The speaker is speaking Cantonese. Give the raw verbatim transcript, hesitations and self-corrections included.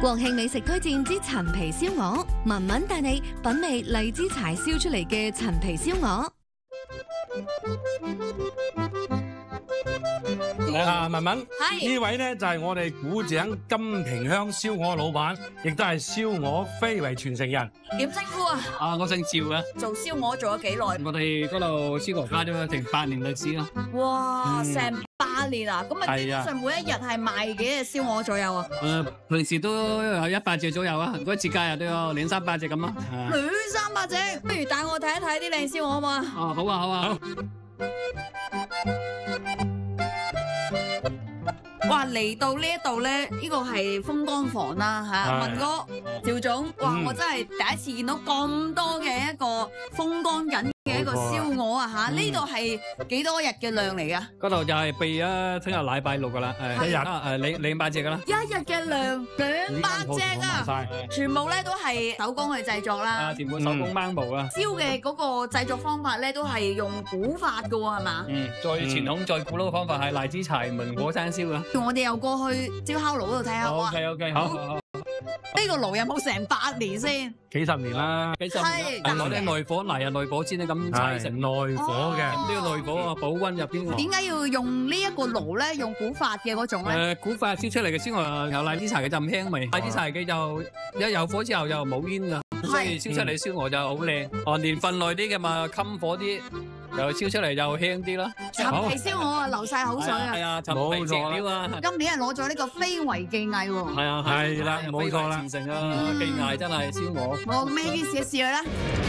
國慶美食推薦之陳皮燒鵝，文文帶你品味荔枝柴燒出嚟嘅陳皮燒鵝。 啊，文文， 係呢位咧就係我哋古井金平香燒鵝老闆，亦都係燒鵝非遺傳承人。 點稱呼啊？ 啊，我姓趙嘅， 做燒鵝做咗幾耐？ 我哋嗰度燒鵝家都成八年歷史咯。 哇， 嗯成八年啊！咁啊，基本上每一日係賣幾隻燒鵝左右啊？ 誒，平時都有一百隻左右啊，如果節假日都有兩三百隻咁咯。啊兩三百隻，不如帶我睇一睇啲靚燒鵝好嘛？ 哦，好啊，好啊。 哇！嚟到呢一度咧，呢個係風乾房啦嚇， 係文哥、趙總，哇！ 嗯我真係第一次見到咁多嘅一個風乾緊嘅一個燒鵝啊嚇！呢度係幾多日嘅量嚟㗎？ 嗰度就係備啊，聽日禮拜六噶啦，誒一日誒兩兩百隻噶啦。 一日嘅量兩百隻啊！ 晒全部咧都係手工去製作啦啊，。全部手工掹毛啊。 燒嘅嗰個製作方法咧，都係用古法嘅喎，係嘛？ 嗯，最傳統、最古老嘅方法係荔枝柴門果生燒啊。 我哋又過去燒烤爐嗰度睇下好啊！ OK OK，好好好。 呢個爐有冇成百年先？ 幾十年啦， 幾十年係啦，攞啲內火泥啊，內火先咧咁柴係成。 內火嘅。 呢個內火啊，保溫入邊喎。 點解要用呢一個爐咧？用古法嘅嗰種咧？ 誒，古法燒出嚟嘅燒鵝有荔枝柴嘅陣香味，荔枝柴嘅就一有火之後就冇煙噶，所以燒出嚟燒鵝就好靚。哦，年份耐啲嘅嘛，襟火啲，又燒出嚟就香啲啦。 陳皮燒鵝啊，流晒口水啊！ 係啊，陳皮冇錯石料啊， 今年係攞咗呢個非遺技藝喎， 係啊， 係啦冇錯啦傳承啊，技藝真係燒鵝。 我孭啲試一試佢啦。